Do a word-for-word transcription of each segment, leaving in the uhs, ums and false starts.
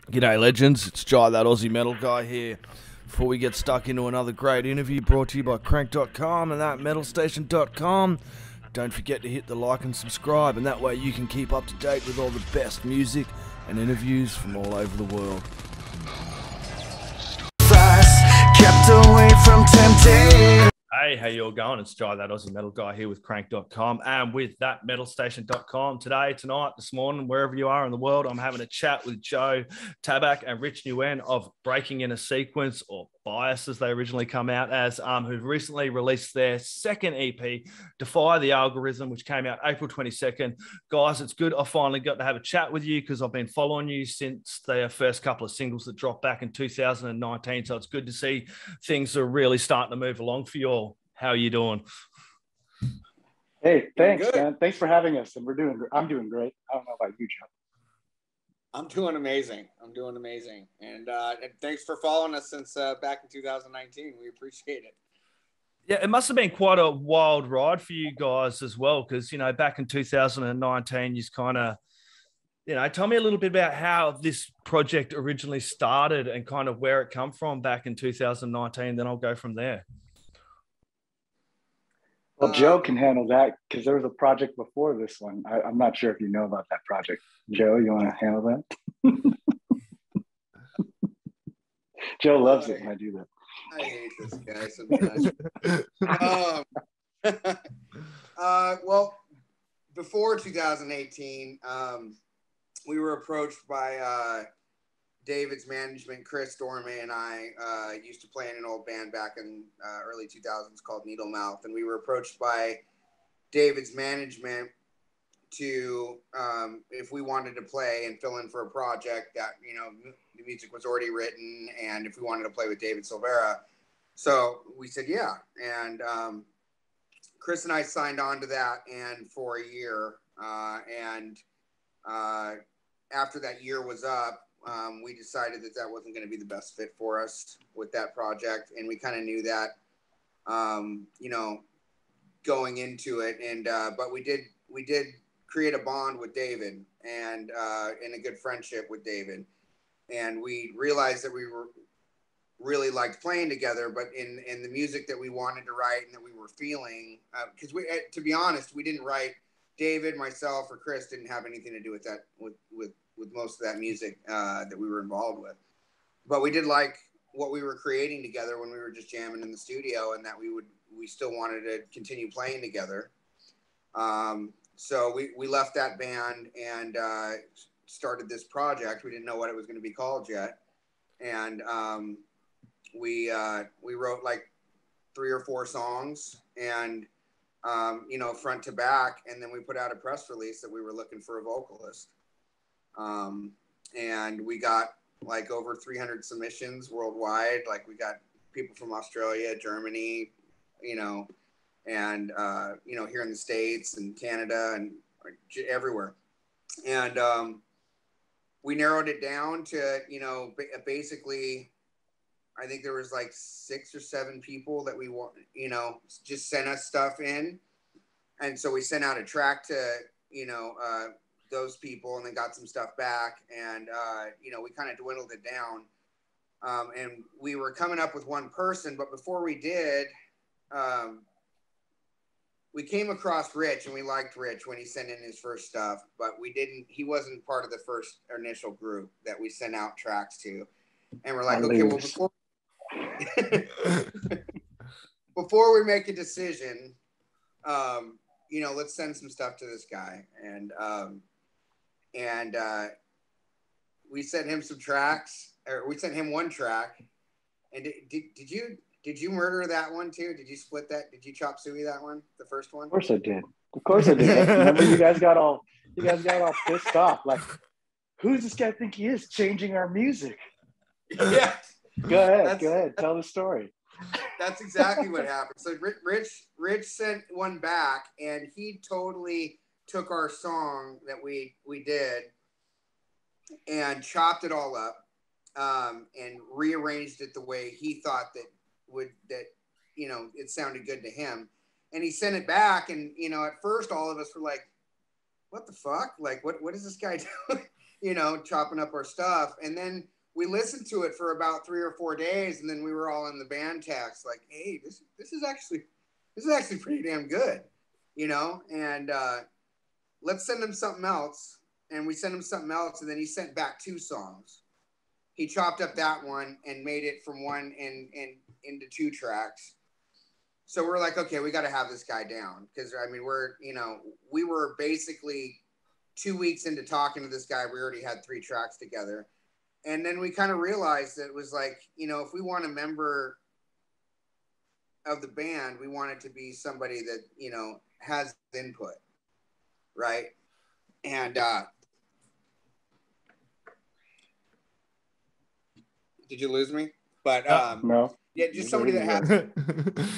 G'day legends, it's Jai, that Aussie metal guy here. Before we get stuck into another great interview brought to you by Crannk dot com and that metal station dot com, don't forget to hit the like and subscribe, and that way you can keep up to date with all the best music and interviews from all over the world. Kept away from temptation. Hey, how you all going? It's Jai, that Aussie metal guy here with Crannk dot com and with that metal station dot com. Today, tonight, this morning, wherever you are in the world, I'm having a chat with Joe, Taback and Rich Nguyen of Breaking in a Sequence, or Bias as they originally come out as, um, who've recently released their second E P, Defy the Algorithm, which came out April twenty-second. Guys, it's good I finally got to have a chat with you because I've been following you since their first couple of singles that dropped back in two thousand nineteen. So it's good to see things are really starting to move along for you all. How are you doing? Hey, thanks, man. Thanks for having us. And we're doing, I'm doing great. I don't know about you, Joe. I'm doing amazing. I'm doing amazing. And, uh, and thanks for following us since uh, back in two thousand nineteen. We appreciate it. Yeah, it must have been quite a wild ride for you guys as well, because, you know, back in two thousand nineteen, you kind of, you know, tell me a little bit about how this project originally started and kind of where it come from back in two thousand nineteen. Then I'll go from there. Well, Joe can handle that because there was a project before this one. I, I'm not sure if you know about that project. Joe, you want to handle that? Joe loves it when I do that. I hate this guy sometimes. um, uh, well, before two thousand eighteen, um, we were approached by uh, David's management. Chris Dorame and I uh, used to play in an old band back in uh, early two thousands called Needle Mouth, and we were approached by David's management to um, if we wanted to play and fill in for a project that, you know, the music was already written, and if we wanted to play with David Silveria. So we said yeah, and um, Chris and I signed on to that, and for a year, uh, and uh, after that year was up, Um, we decided that that wasn't going to be the best fit for us with that project. And we kind of knew that, um, you know, going into it. And, uh, but we did, we did create a bond with David and, uh, and a good friendship with David. And we realized that we were really liked playing together, but in, in the music that we wanted to write and that we were feeling, uh, cause we, to be honest, we didn't write. David, myself, or Chris didn't have anything to do with that, with, with, with most of that music uh, that we were involved with. But we did like what we were creating together when we were just jamming in the studio, and that we would, we still wanted to continue playing together. Um, so we, we left that band and uh, started this project. We didn't know what it was going to be called yet. And um, we, uh, we wrote like three or four songs and, um, you know, front to back. And then we put out a press release that we were looking for a vocalist. Um, and we got like over three hundred submissions worldwide. Like we got people from Australia, Germany, you know, and, uh, you know, here in the States and Canada and everywhere. And, um, we narrowed it down to, you know, basically, I think there was like six or seven people that we want, you know, just sent us stuff in. And so we sent out a track to, you know, uh, those people, and then got some stuff back, and uh, you know, we kind of dwindled it down, um, and we were coming up with one person. But before we did, um, we came across Rich, and we liked Rich when he sent in his first stuff, but we didn't. He wasn't part of the first initial group that we sent out tracks to, and we're like, okay, well, before before we make a decision, um, you know, let's send some stuff to this guy, and. Um, And uh, we sent him some tracks, or we sent him one track. And did, did, did you did you murder that one too? Did you split that? Did you chop suey that one, the first one? Of course I did. Of course I did. Remember, you guys got all you guys got all pissed off. Like, who does this guy think he is, changing our music? Yeah. Go ahead. Go ahead. Tell the story. That's exactly what happened. So Rich Rich sent one back, and he totally took our song that we we did and chopped it all up, um, and rearranged it the way he thought that would that you know it sounded good to him, and he sent it back. And you know, at first all of us were like, what the fuck, like what what is this guy doing? you know, chopping up our stuff. And then we listened to it for about three or four days, and then we were all in the band text like, hey, this this is actually this is actually pretty damn good, you know. And uh, let's send him something else. And we sent him something else, and then he sent back two songs. He chopped up that one and made it from one and and into two tracks. So we're like, okay, we got to have this guy down, because I mean, we're you know we were basically two weeks into talking to this guy. We already had three tracks together. And then we kind of realized that it was like, you know, if we want a member of the band, we want it to be somebody that, you know, has input, right? And uh, did you lose me? But um, no, yeah, just somebody that has.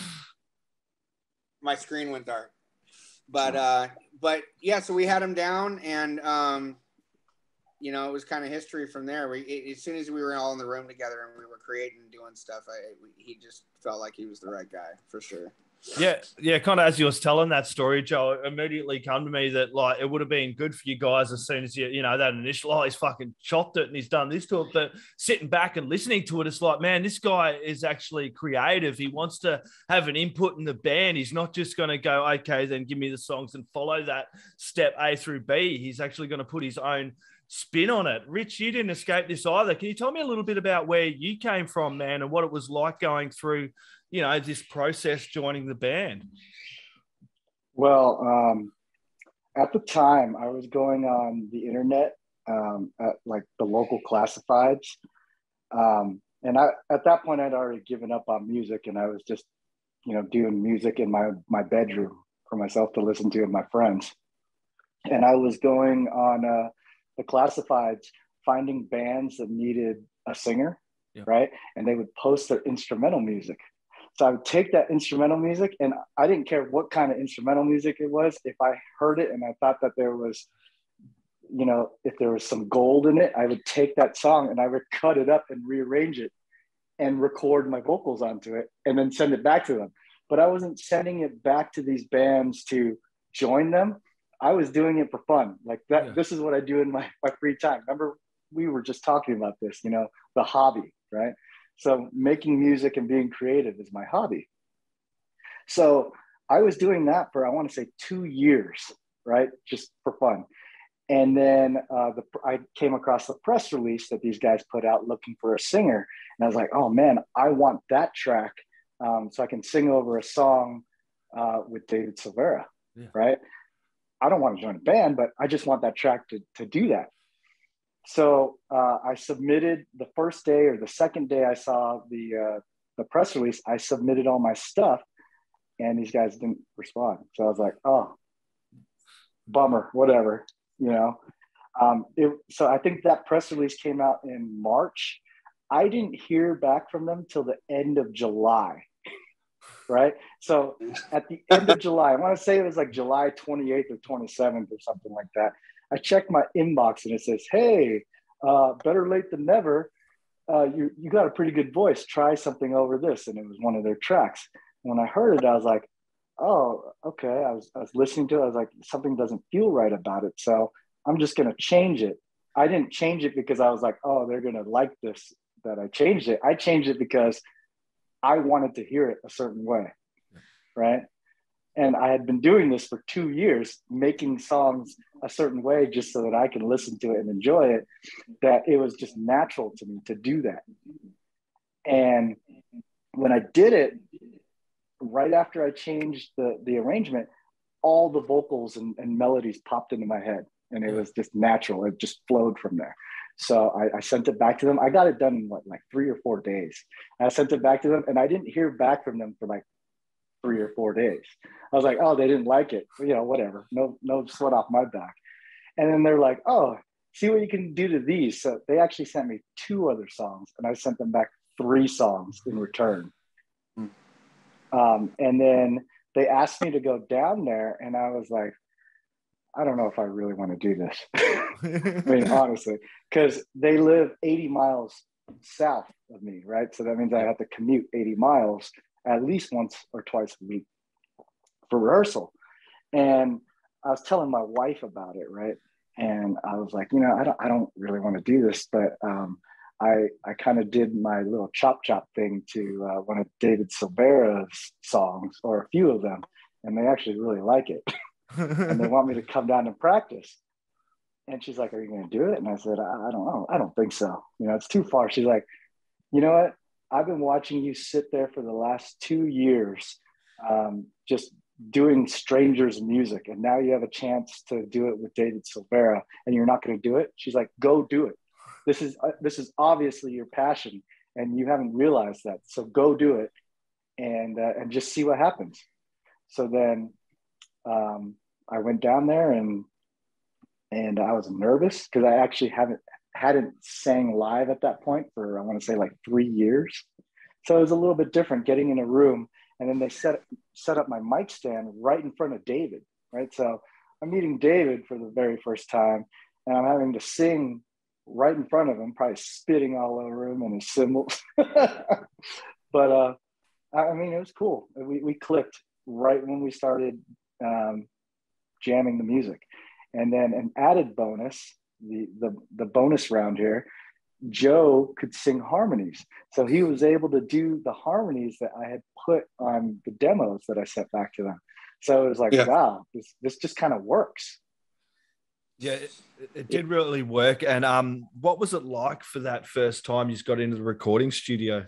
My screen went dark. But uh, but yeah, so we had him down, and um, you know, it was kind of history from there. We, it, as soon as we were all in the room together and we were creating and doing stuff, I, we, he just felt like he was the right guy for sure. Yeah, yeah, kind of as you was telling that story, Joe, it immediately come to me that like it would have been good for you guys as soon as you, you know, that initial, oh, he's fucking chopped it and he's done this to it. But sitting back and listening to it, it's like, man, this guy is actually creative. He wants to have an input in the band. He's not just going to go, okay, then give me the songs and follow that step A through B. He's actually going to put his own spin on it. Rich, you didn't escape this either. Can you tell me a little bit about where you came from, man, and what it was like going through, you know, this process joining the band? Well, um, at the time I was going on the internet um, at like the local classifieds. Um, and I, at that point I'd already given up on music, and I was just, you know, doing music in my, my bedroom for myself to listen to with my friends. And I was going on uh, the classifieds, finding bands that needed a singer, yeah. right? And they would post their instrumental music. So I would take that instrumental music, and I didn't care what kind of instrumental music it was. If I heard it and I thought that there was, you know, if there was some gold in it, I would take that song and I would cut it up and rearrange it and record my vocals onto it and then send it back to them. But I wasn't sending it back to these bands to join them. I was doing it for fun. Like that, yeah. This is what I do in my, my free time. Remember, we were just talking about this, you know, the hobby, right? So making music and being creative is my hobby. So I was doing that for, I want to say two years, right? Just for fun. And then uh, the, I came across the press release that these guys put out looking for a singer. And I was like, oh man, I want that track um, so I can sing over a song uh, with David Silveria, yeah. right? I don't want to join a band, but I just want that track to, to do that. So uh, I submitted the first day or the second day I saw the uh, the press release, I submitted all my stuff, and these guys didn't respond. So I was like, oh, bummer, whatever, you know. Um, it, so I think that press release came out in March. I didn't hear back from them till the end of July, right? So at the end of July, I want to say it was like July twenty-eighth or twenty-seventh or something like that. I checked my inbox and it says, hey, uh, better late than never. Uh, you, you got a pretty good voice. Try something over this. And it was one of their tracks. And when I heard it, I was like, oh, okay. I was, I was listening to it. I was like, something doesn't feel right about it. So I'm just going to change it. I didn't change it because I was like, oh, they're going to like this, that I changed it. I changed it because I wanted to hear it a certain way, right? And I had been doing this for two years, making songs a certain way just so that I can listen to it and enjoy it, that it was just natural to me to do that. And when I did it, right after I changed the, the arrangement, all the vocals and, and melodies popped into my head, and it was just natural. It just flowed from there. So I, I sent it back to them. I got it done in what, like three or four days. I sent it back to them, and I didn't hear back from them for like three or four days. I was like, oh, they didn't like it. You know, whatever. No, no sweat off my back. And then they're like, oh, see what you can do to these. So they actually sent me two other songs, and I sent them back three songs in return. Mm. Um, and then they asked me to go down there, and I was like, I don't know if I really want to do this. I mean, honestly, because they live eighty miles south of me, right? So that means I have to commute eighty miles at least once or twice a week for rehearsal. And I was telling my wife about it, right? And I was like, you know, I don't, I don't really want to do this, but um, I, I kind of did my little chop chop thing to uh, one of David Silveria's songs, or a few of them, and they actually really like it, and they want me to come down and practice. And she's like, "Are you going to do it?" And I said, I, "I don't know. I don't think so. You know, it's too far." She's like, "You know what? I've been watching you sit there for the last two years, um, just doing strangers' music, and now you have a chance to do it with David Silveria, and you're not going to do it." She's like, "Go do it. This is uh, this is obviously your passion, and you haven't realized that. So go do it, and uh, and just see what happens." So then um, I went down there, and and I was nervous because I actually haven't hadn't sang live at that point for, I want to say, like three years. So it was a little bit different getting in a room, and then they set set up my mic stand right in front of David, right? So I'm meeting David for the very first time, and I'm having to sing right in front of him, probably spitting all over him and his cymbals. But uh, I mean, it was cool. We, we clicked right when we started um, jamming the music. And then an added bonus, the, the, the bonus round here, Joe could sing harmonies. So he was able to do the harmonies that I had put on the demos that I sent back to them. So it was like, yeah. wow, this, this just kind of works. Yeah, it, it did really work. And um, what was it like for that first time you got into the recording studio?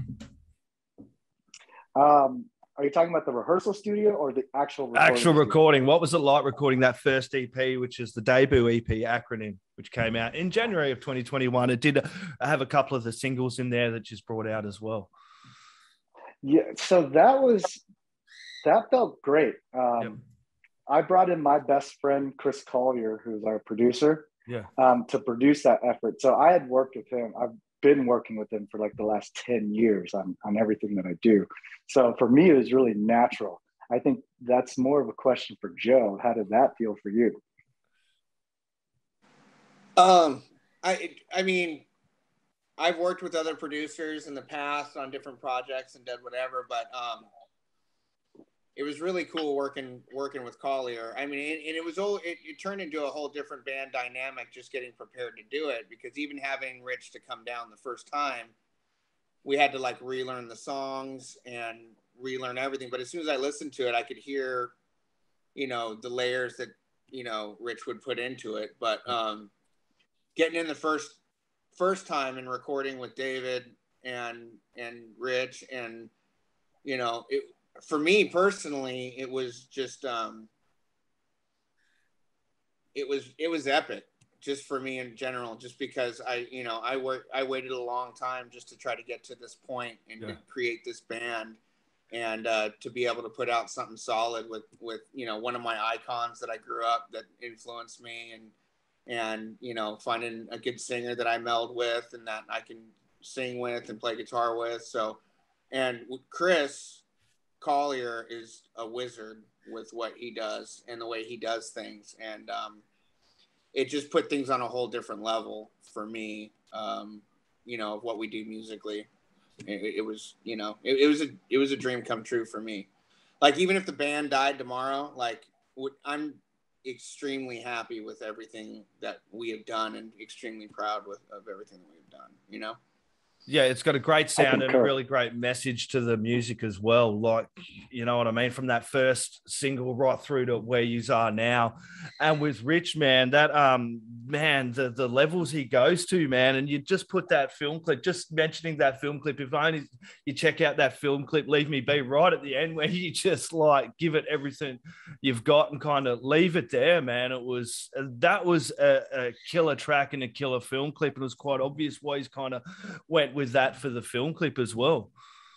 Um, are you talking about the rehearsal studio or the actual recording? Actual recording. What was it like recording that first E P, which is the debut E P Acronym, which came out in January of twenty twenty-one? It did have a couple of the singles in there that just brought out as well. Yeah, so that was, that felt great. Um, yep. I brought in my best friend, Chris Collier, who's our producer, yeah, um, to produce that effort. So I had worked with him. I've been working with him for like the last ten years on, on everything that I do. So for me, it was really natural. I think that's more of a question for Joe. How did that feel for you? Um, I, I mean, I've worked with other producers in the past on different projects and did whatever, but um, it was really cool working working with Collier. I mean, and, and it was all it, it turned into a whole different band dynamic just getting prepared to do it, because even having Rich to come down the first time, we had to like relearn the songs and relearn everything. But as soon as I listened to it, I could hear, you know, the layers that, you know, Rich would put into it. But um, getting in the first first time and recording with David and and Rich, and you know, it. For me personally, it was just, um, it was, it was epic just for me in general, just because I, you know, I worked, I waited a long time just to try to get to this point and yeah. create this band, and uh, to be able to put out something solid with, with, you know, one of my icons that I grew up that influenced me, and, and, you know, finding a good singer that I meld with and that I can sing with and play guitar with. So, and with Chris Collier is a wizard with what he does and the way he does things. And um, it just put things on a whole different level for me, um, you know, of what we do musically. It, it was, you know, it, it was a, it was a dream come true for me. Like, even if the band died tomorrow, like would, I'm extremely happy with everything that we have done and extremely proud with of everything that we've done, you know? Yeah, it's got a great sound and a really great message to the music as well. Like, you know what I mean? From that first single right through to where you are now. And with Rich, man, that, um, man, the, the levels he goes to, man, and you just put that film clip, just mentioning that film clip, if only you check out that film clip, Leave Me Be, right at the end, where you just like give it everything you've got and kind of leave it there, man. It was, that was a, a killer track and a killer film clip. And it was quite obvious why he's kind of went with that for the film clip as well.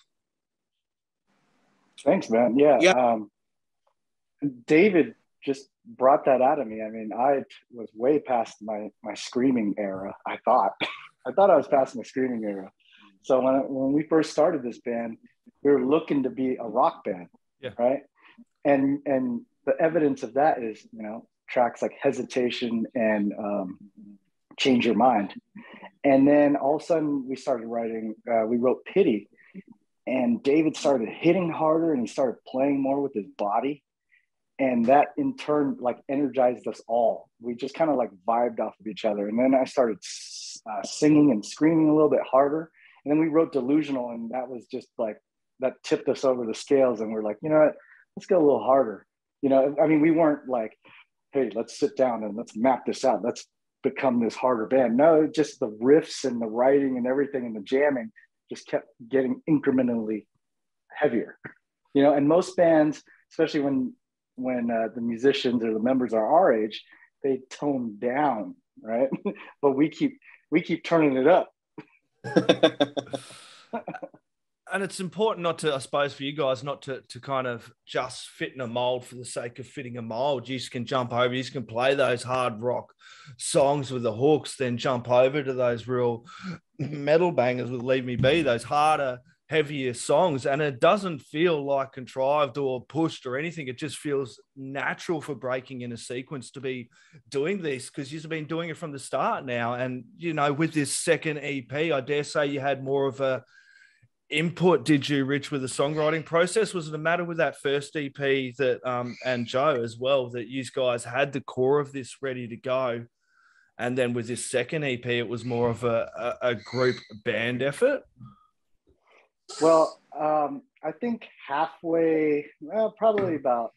Thanks, man. Yeah. yeah. Um, David just brought that out of me. I mean, I was way past my, my screaming era. I thought, I thought I was past my screaming era. So when, when we first started this band, we were looking to be a rock band. Yeah. Right. And, and the evidence of that is, you know, tracks like Hesitation and um, Change Your Mind. And then all of a sudden we started writing, uh, we wrote Pity, and David started hitting harder and he started playing more with his body. and that in turn like energized us all. We just kind of like vibed off of each other. And then I started uh, singing and screaming a little bit harder. And then we wrote Delusional, and that was just like, that tipped us over the scales. And we're like, you know what, let's go a little harder. You know, I mean, we weren't like, hey, let's sit down and let's map this out. Let's become this harder band. No, just the riffs and the writing and everything and the jamming just kept getting incrementally heavier. You know, and most bands, especially when when uh, the musicians or the members are our age, they tone down, right? But we keep we keep turning it up. And it's important not to, I suppose, for you guys, not to to kind of just fit in a mold for the sake of fitting a mold. You can jump over, you can play those hard rock songs with the hooks, then jump over to those real metal bangers with Leave Me Be, those harder, heavier songs. And it doesn't feel like contrived or pushed or anything. It just feels natural for breaking in a sequence to be doing this, because you've been doing it from the start now. And, you know, with this second E P, I dare say you had more of a input, did you, Rich, with the songwriting process? Was it a matter with that first E P that, um, and Joe as well, that you guys had the core of this ready to go? And then with this second E P, it was more of a, a, a group band effort? Well, um, I think halfway, well, probably about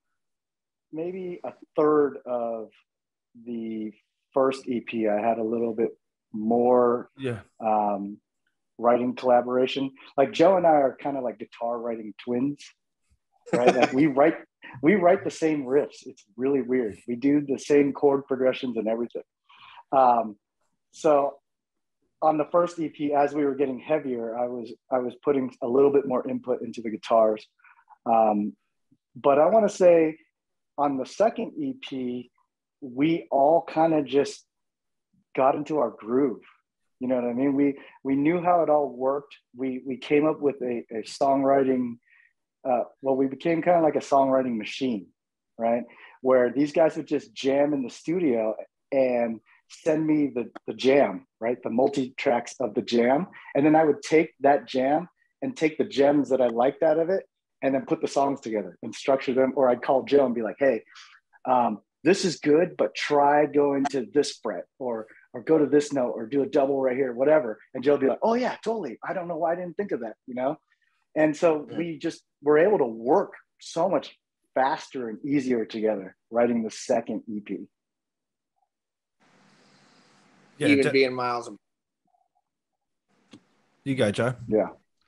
maybe a third of the first E P, I had a little bit more yeah. um, writing collaboration. Like Joe and I are kind of like guitar writing twins, right? Like we write, we write the same riffs. It's really weird. We do the same chord progressions and everything. Um, so on the first E P, as we were getting heavier, I was I was putting a little bit more input into the guitars. Um, but I want to say on the second E P, we all kind of just got into our groove. You know what I mean? We we knew how it all worked. We we came up with a, a songwriting, uh, well, we became kind of like a songwriting machine, right? Where these guys would just jam in the studio and send me the, the jam, right? The multi-tracks of the jam. And then I would take that jam and take the gems that I liked out of it and then put the songs together and structure them. Or I'd call Joe and be like, hey, um, this is good, but try going to this fret or or go to this note or do a double right here, whatever. And Joe would be like, oh yeah, totally. I don't know why I didn't think of that, you know? And so we just were able to work so much faster and easier together writing the second E P. Yeah, even being miles. You go, Joe. Yeah.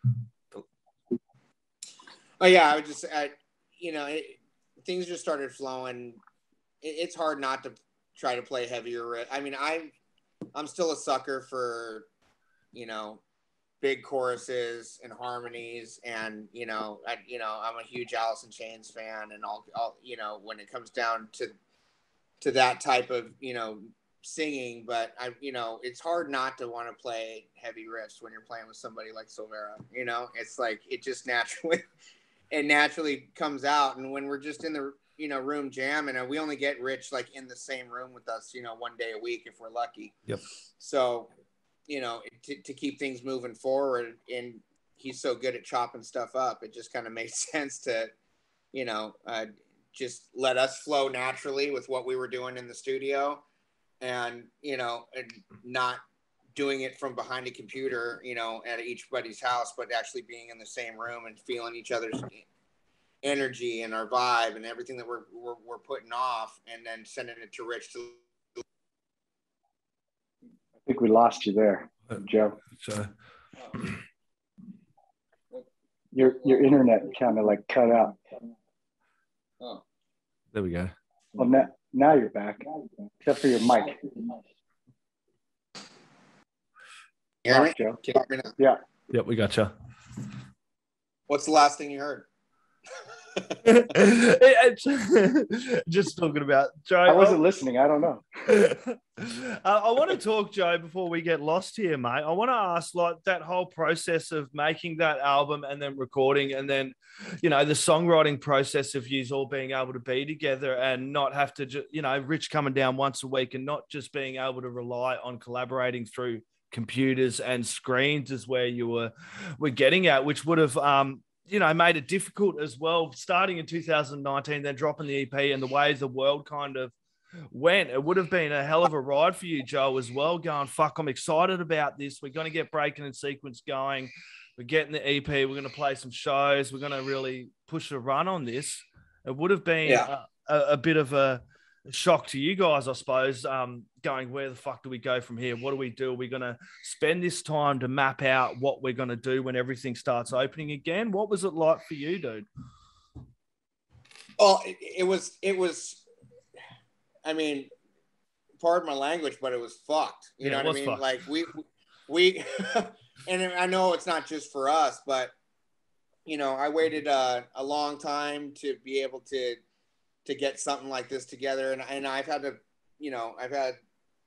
Oh yeah, I would just, I, you know, it, things just started flowing. It, it's hard not to try to play heavier. I mean, I'm, I'm still a sucker for, you know, big choruses and harmonies, and you know, I, you know, I'm a huge Alice in Chains fan, and all, all, you know, when it comes down to, to that type of, you know, singing, but I, you know, it's hard not to want to play heavy riffs when you're playing with somebody like Silveria. You know, it's like it just naturally, it naturally comes out, and when we're just in the, you know, room jamming, and we only get Rich like in the same room with us, you know, one day a week if we're lucky. Yep. So, you know, to, to keep things moving forward, and he's so good at chopping stuff up, it just kind of made sense to, you know, uh, just let us flow naturally with what we were doing in the studio. And, you know, and not doing it from behind a computer, you know, at each buddy's house, but actually being in the same room and feeling each other's energy and our vibe and everything that we're, we're, we're putting off, and then sending it to Rich. To... I think we lost you there, Joe. So... Your, your internet kind of like cut out. Oh, there we go. Well, now, now you're back, except for your mic. hear me? Joe. Can you hear me now? Yeah. Yep, we got you. What's the last thing you heard? Just talking about Joe. I wasn't listening. I don't know. uh, I want to talk, Joe, before we get lost here, mate. I want to ask, like, that whole process of making that album and then recording, and then, you know, the songwriting process of yous all being able to be together and not have to, ju- you know, Rich coming down once a week and not just being able to rely on collaborating through computers and screens is where you were, were getting at, which would have, um, you know, made it difficult as well, starting in two thousand nineteen, then dropping the E P, and the way the world kind of went. It would have been a hell of a ride for you, Joe, as well, going, fuck, I'm excited about this. We're going to get Breaking and Sequence going. We're getting the E P. We're going to play some shows. We're going to really push a run on this. It would have been yeah. a, a bit of a shock to you guys, I suppose, um, going, where the fuck do we go from here? What do we do? Are we going to spend this time to map out what we're going to do when everything starts opening again? What was it like for you, dude? Oh, it, it was, it was, I mean, pardon my language, but it was fucked. You yeah, know what I mean? Fucked. Like we, we, and I know it's not just for us, but you know, I waited uh, a long time to be able to, to get something like this together. And, and I've had to, you know, I've had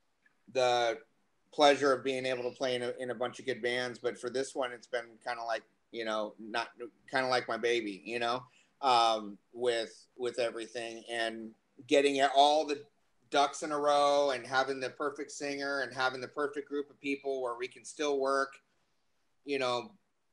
the pleasure of being able to play in a, in a bunch of good bands, but for this one, it's been kind of like, you know, not kind of like my baby, you know, um, with, with everything and getting all the ducks in a row and having the perfect singer and having the perfect group of people where we can still work, you know,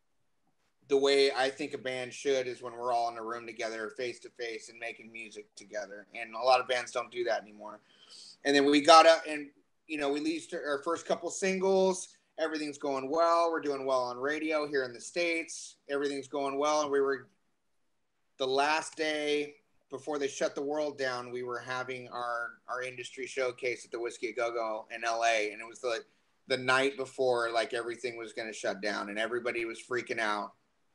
the way I think a band should is when we're all in a room together, face to face, and making music together. And a lot of bands don't do that anymore. And then we got up and, you know, we released our first couple singles. Everything's going well. We're doing well on radio here in the States. Everything's going well. And we were, the last day before they shut the world down, we were having our, our industry showcase at the Whiskey A Go-Go in L A. And it was the, the night before, like, everything was going to shut down and everybody was freaking out.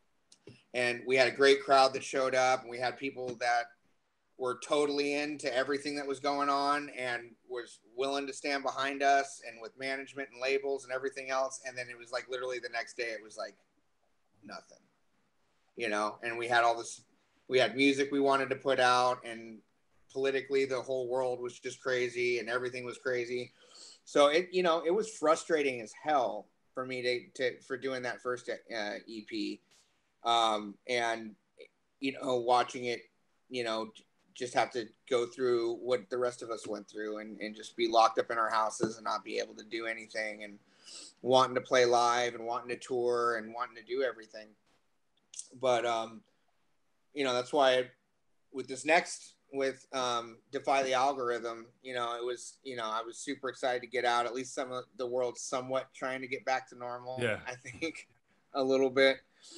And we had a great crowd that showed up, and we had people that were totally into everything that was going on and was willing to stand behind us, and with management and labels and everything else. And then it was like literally the next day, it was like nothing, you know, and we had all this, we had music we wanted to put out, and politically the whole world was just crazy and everything was crazy. So it, you know, it was frustrating as hell for me to, to for doing that first uh, E P. Um, and, you know, watching it, you know, just have to go through what the rest of us went through and, and just be locked up in our houses and not be able to do anything, and wanting to play live and wanting to tour and wanting to do everything. But, um, you know, that's why I, with this next, with um, Defy the Algorithm, you know, it was, you know, I was super excited to get out. At least some of the world's somewhat trying to get back to normal, yeah. I think, a little bit.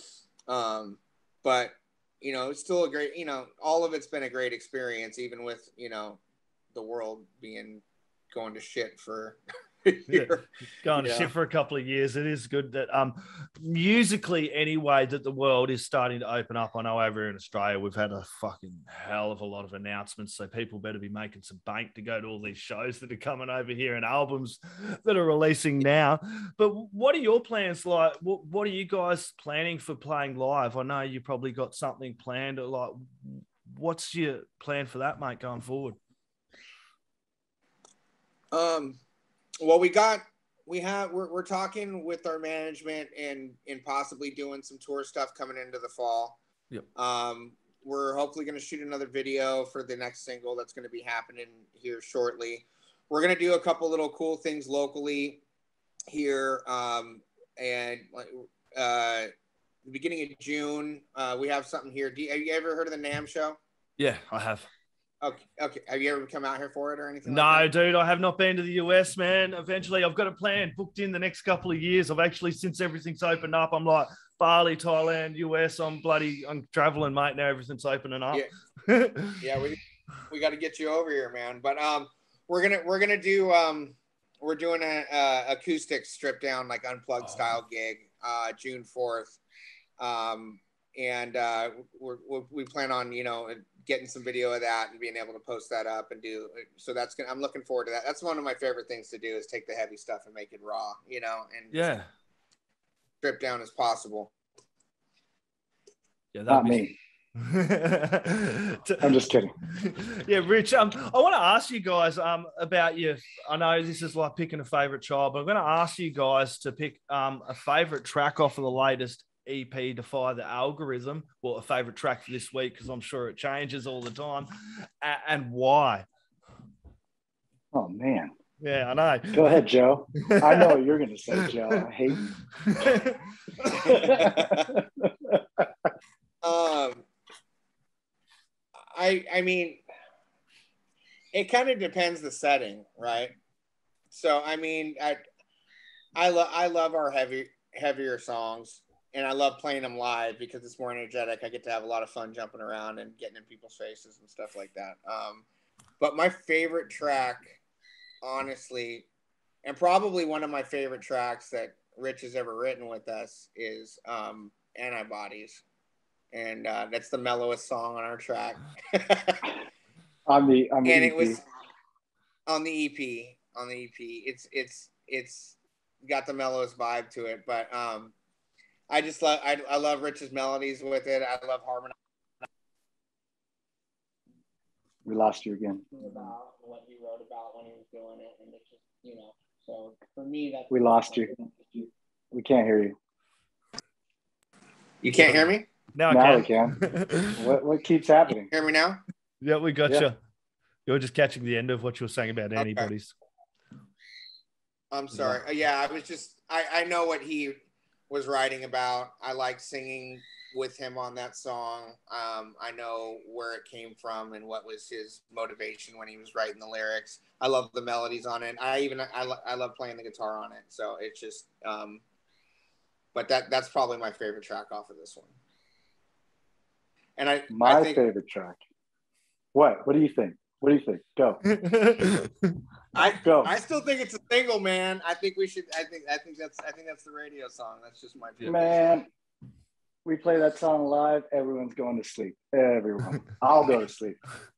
Um, but, you know, it's still a great, you know, all of it's been a great experience, even with, you know, the world being going to shit for yeah, going to yeah. shit for a couple of years. It is good that um musically anyway that the world is starting to open up. I know over in Australia we've had a fucking hell of a lot of announcements, so people better be making some bank to go to all these shows that are coming over here and albums that are releasing now. But what are your plans like? What, what are you guys planning for playing live? I know you probably got something planned. Like, what's your plan for that, mate, going forward? Um Well, we got, we have, we're, we're talking with our management and, and possibly doing some tour stuff coming into the fall. Yep. Um, we're hopefully going to shoot another video for the next single that's going to be happening here shortly. We're going to do a couple little cool things locally here. Um, and uh, the beginning of June, uh, we have something here. Do you, have you ever heard of the NAMM show? Yeah, I have. Okay. Okay. Have you ever come out here for it or anything? No, like that? dude, I have not been to the U S, man. Eventually, I've got a plan booked in the next couple of years. I've actually, since everything's opened up, I'm like Bali, Thailand, U S. I'm bloody, I'm traveling, mate. Now everything's opening up. Yeah, yeah we we got to get you over here, man. But um, we're gonna we're gonna do um, we're doing a, a acoustic strip down, like unplugged oh. style gig, uh, June fourth. Um, and uh, we're, we're we plan on, you know, getting some video of that and being able to post that up and do. So that's gonna, I'm looking forward to that. That's one of my favorite things to do, is take the heavy stuff and make it raw, you know, and yeah, strip down as possible. Yeah, not me. I'm just kidding. Yeah, Rich. Um, I want to ask you guys um about your. I know this is like picking a favorite child, but I'm going to ask you guys to pick um a favorite track off of the latest E P, Defy the Algorithm, well, a favorite track for this week, because I'm sure it changes all the time, and, and why. Oh man, yeah, I know. Go ahead, Joe. I know what you're gonna say, Joe. I hate you. I I mean, it kind of depends the setting, right? So I mean, I I love I love our heavy heavier songs, and I love playing them live because it's more energetic. I get to have a lot of fun jumping around and getting in people's faces and stuff like that. Um, but my favorite track, honestly, and probably one of my favorite tracks that Rich has ever written with us is um, Antibodies. And uh, that's the mellowest song on our track. on the on the and E P. It was on the E P. On the E P. It's it's it's got the mellowest vibe to it. But um, I just love I, I love Rich's melodies with it. I love harmonizing. We lost you again. About what he wrote about when he was doing it, and it's just, you know. So for me, that's we lost you. We can't hear you. You can't hear me? Now, now I we can. can. what what keeps happening? Hear me now? Yeah, we got Yeah. you. You were just catching the end of what you were saying about Okay. antibodies. I'm sorry. Yeah. yeah, I was just, I, I know what he was writing about. I like singing with him on that song. Um, I know where it came from and what was his motivation when he was writing the lyrics. I love the melodies on it. I even, I, lo- I love playing the guitar on it. So it's just, um, but that that's probably my favorite track off of this one. And I, My I think, favorite track. What? What do you think? What do you think? Go. I Go. I still think it's a single, man. I think we should. I think. I think that's. I think that's the radio song. That's just my opinion. Man, we play that song live. Everyone's going to sleep. Everyone. I'll go to sleep.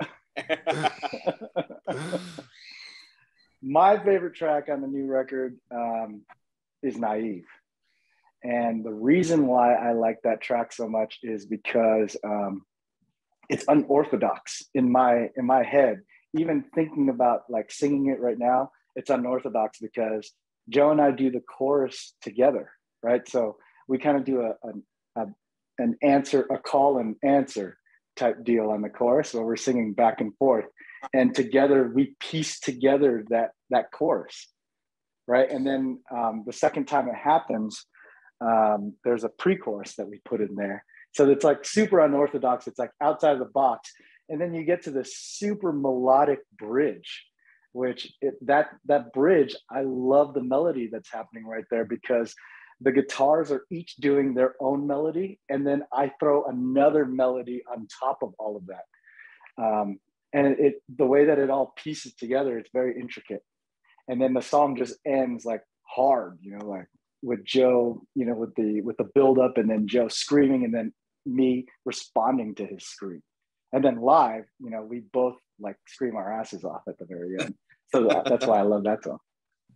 My favorite track on the new record um, is Naive. And the reason why I like that track so much is because um, it's unorthodox in my in my head. Even thinking about like singing it right now, it's unorthodox because Joe and I do the chorus together, right? So we kind of do a, a, a an answer, a call and answer type deal on the chorus where we're singing back and forth, and together we piece together that that chorus, right? And then um, the second time it happens, um, there's a pre-chorus that we put in there. So it's like super unorthodox. It's like outside of the box. And then you get to this super melodic bridge, which it, that that bridge, I love the melody that's happening right there because the guitars are each doing their own melody. And then I throw another melody on top of all of that. Um, and it, it the way that it all pieces together, it's very intricate. And then the song just ends like hard, you know, like with Joe, you know, with the with the build up and then Joe screaming and then me responding to his scream. And then live, you know, we both like scream our asses off at the very end. So that, that's why I love that song.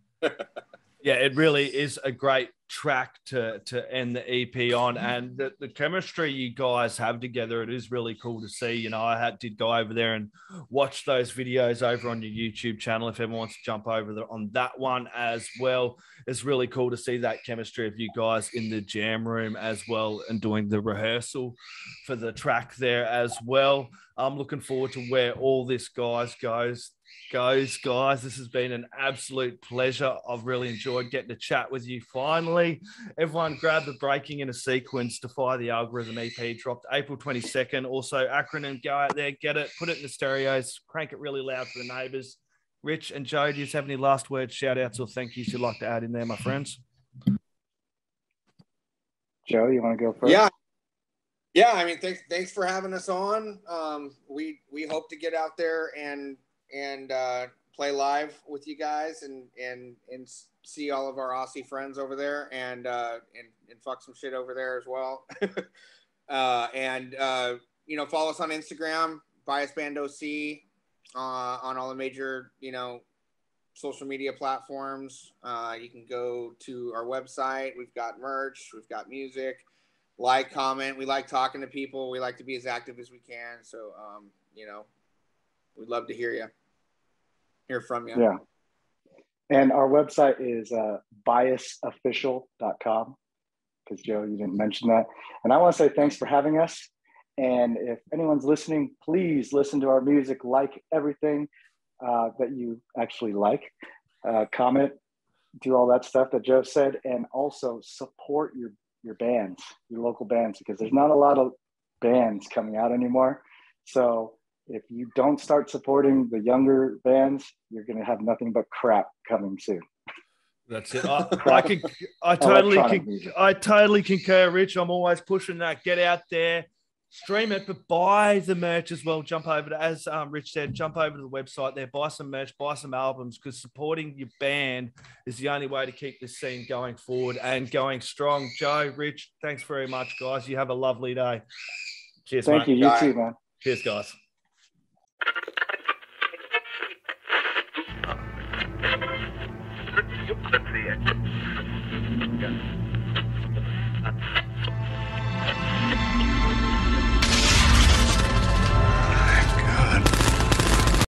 Yeah, it really is a great track to to end the E P on, and the, the chemistry you guys have together, it is really cool to see. You know, I had did go over there and watch those videos over on your YouTube channel. If everyone wants to jump over there on that one as well, it's really cool to see that chemistry of you guys in the jam room as well and doing the rehearsal for the track there as well. I'm looking forward to where all this guys goes. goes guys this has been an absolute pleasure. I've really enjoyed getting to chat with you finally. Everyone grab the Breaking in a Sequence Defy the Algorithm E P dropped April twenty-second. Also acronym, go out there, get it, put it in the stereos, crank it really loud for the neighbors. Rich and Joe, do you have any last words, shout outs or thank yous you'd like to add in there, my friends? Joe, you want to go first? Yeah. Yeah, I mean, thanks thanks for having us on. Um, we we hope to get out there and and uh, play live with you guys and and and see all of our Aussie friends over there and uh, and and fuck some shit over there as well. uh, and uh, you know, follow us on Instagram, Bias Band O C, uh, on all the major you know social media platforms. Uh, you can go to our website. We've got merch. We've got music. Like, comment. We like talking to people. We like to be as active as we can. So, um, you know, we'd love to hear you, hear from you. Yeah. And our website is uh, bias official dot com because, Joe, you didn't mention that. And I want to say thanks for having us. And if anyone's listening, please listen to our music, like everything uh, that you actually like, uh, comment, do all that stuff that Joe said, and also support your your bands, your local bands, because there's not a lot of bands coming out anymore. So if you don't start supporting the younger bands, you're going to have nothing but crap coming soon. That's it. I, I can, I totally, can, I totally concur, Rich. I'm always pushing that. Get out there, stream it, but buy the merch as well. Jump over to, as um, Rich said, jump over to the website there, buy some merch, buy some albums, because supporting your band is the only way to keep this scene going forward and going strong. Joe, Rich, thanks very much, guys. You have a lovely day. Cheers, Thank mate. you. You too, man. Cheers, guys. That's the end.